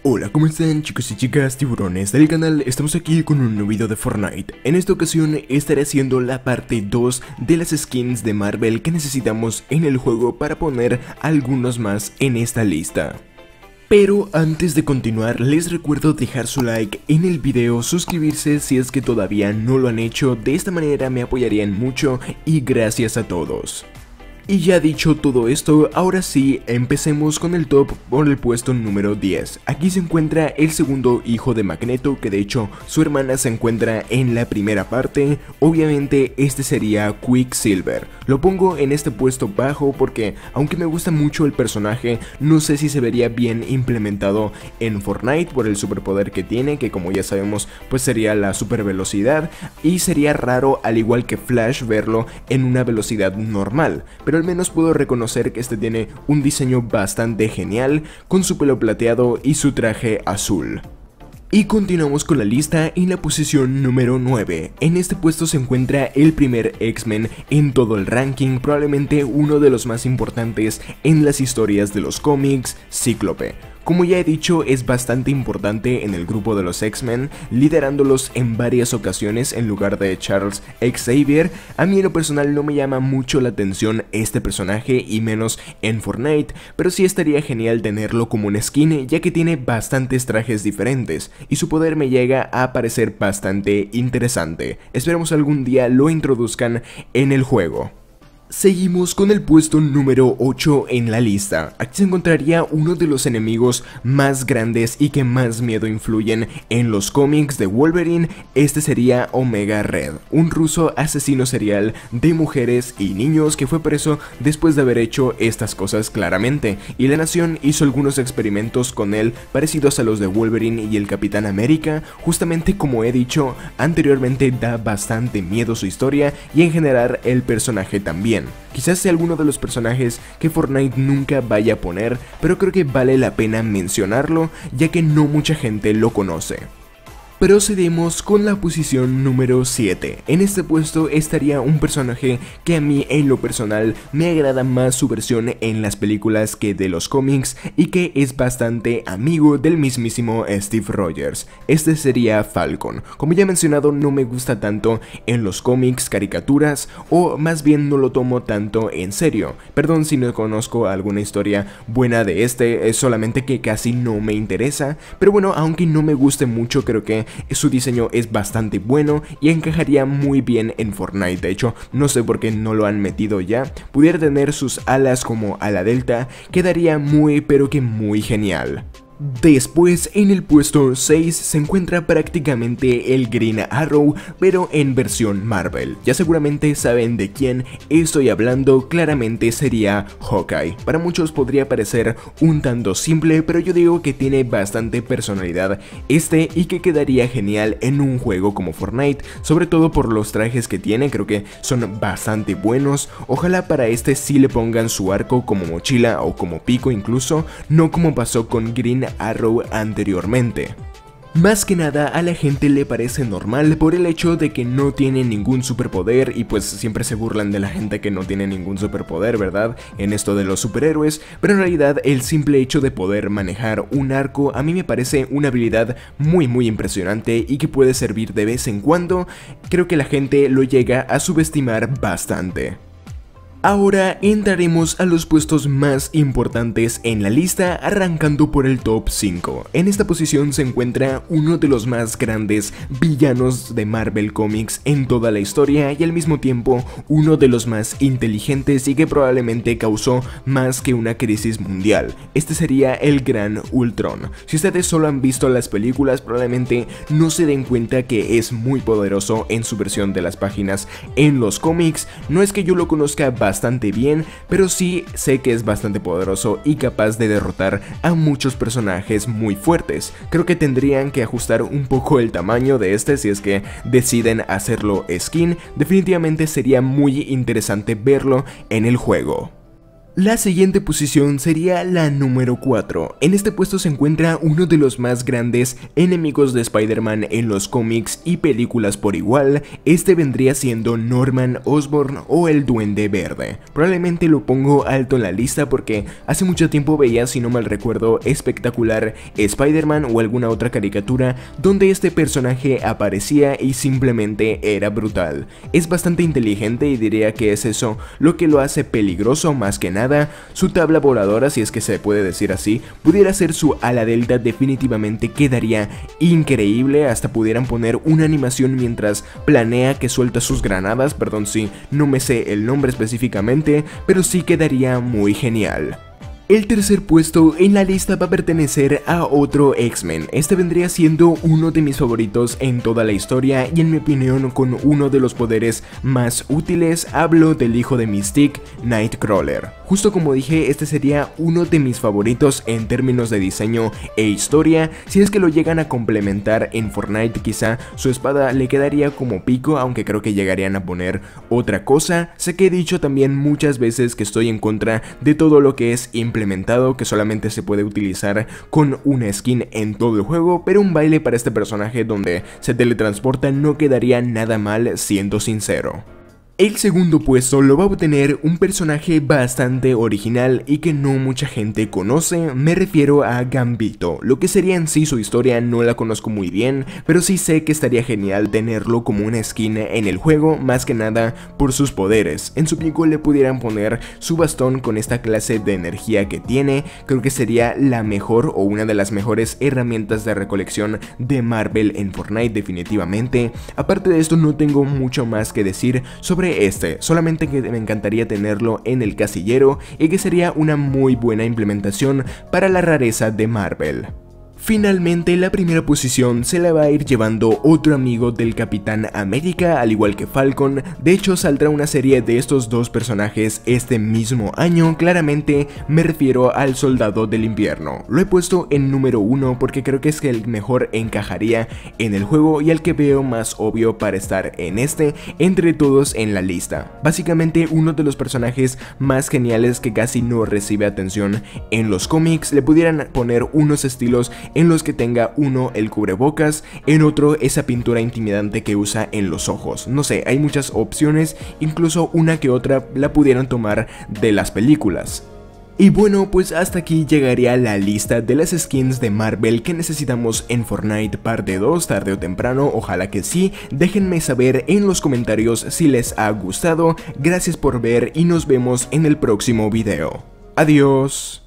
Hola, ¿cómo están chicos y chicas tiburones del canal? Estamos aquí con un nuevo video de Fortnite. En esta ocasión estaré haciendo la parte 2 de las skins de Marvel que necesitamos en el juego para poner algunos más en esta lista. Pero antes de continuar, les recuerdo dejar su like en el video, suscribirse si es que todavía no lo han hecho, de esta manera me apoyarían mucho y gracias a todos. Y ya dicho todo esto, ahora sí, empecemos con el top por el puesto número 10. Aquí se encuentra el segundo hijo de Magneto, que de hecho su hermana se encuentra en la primera parte. Obviamente este sería Quicksilver. Lo pongo en este puesto bajo porque aunque me gusta mucho el personaje, no sé si se vería bien implementado en Fortnite por el superpoder que tiene, que como ya sabemos pues sería la super velocidad, y sería raro al igual que Flash verlo en una velocidad normal. Pero al menos puedo reconocer que este tiene un diseño bastante genial, con su pelo plateado y su traje azul. Y continuamos con la lista en la posición número 9. En este puesto se encuentra el primer X-Men en todo el ranking, probablemente uno de los más importantes en las historias de los cómics, Cíclope. Como ya he dicho, es bastante importante en el grupo de los X-Men, liderándolos en varias ocasiones en lugar de Charles Xavier. A mí en lo personal no me llama mucho la atención este personaje y menos en Fortnite, pero sí estaría genial tenerlo como un skin, ya que tiene bastantes trajes diferentes y su poder me llega a parecer bastante interesante. Esperemos algún día lo introduzcan en el juego. Seguimos con el puesto número 8 en la lista. Aquí se encontraría uno de los enemigos más grandes y que más miedo influyen en los cómics de Wolverine. Este sería Omega Red, un ruso asesino serial de mujeres y niños que fue preso después de haber hecho estas cosas claramente, y la nación hizo algunos experimentos con él parecidos a los de Wolverine y el Capitán América. Justamente como he dicho anteriormente, da bastante miedo su historia y en general el personaje también. Quizás sea alguno de los personajes que Fortnite nunca vaya a poner, pero creo que vale la pena mencionarlo, ya que no mucha gente lo conoce. Procedemos con la posición número 7. En este puesto estaría un personaje que a mí en lo personal me agrada más su versión en las películas que de los cómics, y que es bastante amigo del mismísimo Steve Rogers. Este sería Falcon. Como ya he mencionado, no me gusta tanto en los cómics, caricaturas, o más bien no lo tomo tanto en serio. Perdón si no conozco alguna historia buena de este, es solamente que casi no me interesa. Pero bueno, aunque no me guste mucho, creo que su diseño es bastante bueno y encajaría muy bien en Fortnite. De hecho, no sé por qué no lo han metido ya. Pudiera tener sus alas como ala delta, quedaría muy pero que muy genial. Después, en el puesto 6 se encuentra prácticamente el Green Arrow, pero en versión Marvel. Ya seguramente saben de quién estoy hablando, claramente sería Hawkeye. Para muchos podría parecer un tanto simple, pero yo digo que tiene bastante personalidad y que quedaría genial en un juego como Fortnite, sobre todo por los trajes que tiene, creo que son bastante buenos. Ojalá para este sí le pongan su arco como mochila o como pico incluso, no como pasó con Green Arrow anteriormente. Más que nada a la gente le parece normal por el hecho de que no tiene ningún superpoder, y pues siempre se burlan de la gente que no tiene ningún superpoder, ¿verdad? En esto de los superhéroes, pero en realidad el simple hecho de poder manejar un arco a mí me parece una habilidad muy impresionante y que puede servir de vez en cuando. Creo que la gente lo llega a subestimar bastante. Ahora entraremos a los puestos más importantes en la lista, arrancando por el top 5. En esta posición se encuentra uno de los más grandes villanos de Marvel Comics en toda la historia, y al mismo tiempo uno de los más inteligentes y que probablemente causó más que una crisis mundial. Este sería el Gran Ultron. Si ustedes solo han visto las películas, probablemente no se den cuenta que es muy poderoso en su versión de las páginas en los cómics. No es que yo lo conozca bastante bien, pero sí sé que es bastante poderoso y capaz de derrotar a muchos personajes muy fuertes. Creo que tendrían que ajustar un poco el tamaño de este si es que deciden hacerlo skin. Definitivamente sería muy interesante verlo en el juego. La siguiente posición sería la número 4. En este puesto se encuentra uno de los más grandes enemigos de Spider-Man en los cómics y películas por igual. Este vendría siendo Norman Osborn o el Duende Verde. Probablemente lo pongo alto en la lista porque hace mucho tiempo veía, si no mal recuerdo, Espectacular Spider-Man o alguna otra caricatura donde este personaje aparecía y simplemente era brutal. Es bastante inteligente y diría que es eso lo que lo hace peligroso más que nada. Su tabla voladora, si es que se puede decir así, pudiera ser su ala delta, definitivamente quedaría increíble. Hasta pudieran poner una animación mientras planea que suelta sus granadas, perdón si no me sé el nombre específicamente, pero sí quedaría muy genial. El tercer puesto en la lista va a pertenecer a otro X-Men. Este vendría siendo uno de mis favoritos en toda la historia y en mi opinión con uno de los poderes más útiles. Hablo del hijo de Mystique, Nightcrawler. Justo como dije, este sería uno de mis favoritos en términos de diseño e historia. Si es que lo llegan a complementar en Fortnite, quizá su espada le quedaría como pico, aunque creo que llegarían a poner otra cosa. Sé que he dicho también muchas veces que estoy en contra de todo lo que es implementado, que solamente se puede utilizar con una skin en todo el juego, pero un baile para este personaje donde se teletransporta no quedaría nada mal, siendo sincero. El segundo puesto lo va a obtener un personaje bastante original y que no mucha gente conoce. Me refiero a Gambito. Lo que sería en sí su historia no la conozco muy bien, pero sí sé que estaría genial tenerlo como una skin en el juego, más que nada por sus poderes. En su pico le pudieran poner su bastón con esta clase de energía que tiene. Creo que sería la mejor o una de las mejores herramientas de recolección de Marvel en Fortnite, definitivamente. Aparte de esto, no tengo mucho más que decir sobre solamente que me encantaría tenerlo en el casillero y que sería una muy buena implementación para la rareza de Marvel. Finalmente, la primera posición se la va a ir llevando otro amigo del Capitán América, al igual que Falcon. De hecho, saldrá una serie de estos dos personajes este mismo año. Claramente me refiero al Soldado del Invierno. Lo he puesto en número 1 porque creo que es el mejor encajaría en el juego y el que veo más obvio para estar en entre todos en la lista. Básicamente uno de los personajes más geniales que casi no recibe atención en los cómics. Le pudieran poner unos estilos en los que tenga uno el cubrebocas, en otro esa pintura intimidante que usa en los ojos. No sé, hay muchas opciones, incluso una que otra la pudieran tomar de las películas. Y bueno, pues hasta aquí llegaría la lista de las skins de Marvel que necesitamos en Fortnite parte 2, tarde o temprano, ojalá que sí. Déjenme saber en los comentarios si les ha gustado. Gracias por ver y nos vemos en el próximo video. Adiós.